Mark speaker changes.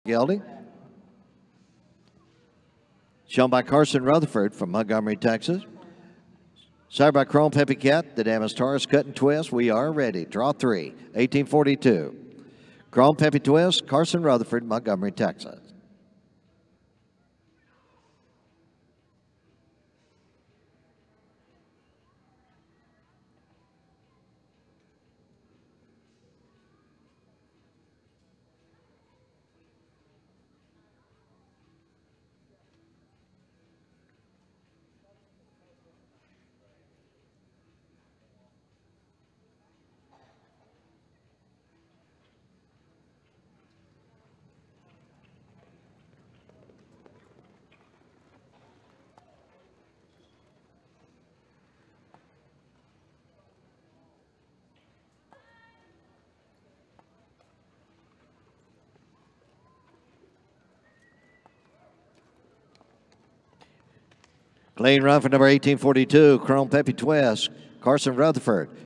Speaker 1: Gelding. Shown by Carson Rutherford from Montgomery, Texas. Sired by Chrome Peppy Cat, the Damas Taurus Cut and Twist. We are ready. Draw 3, 1842. Chrome Peppy Twist, Carson Rutherford, Montgomery, Texas. Clean run for number 1842, Chrome Peppy Twist, Carson Rutherford.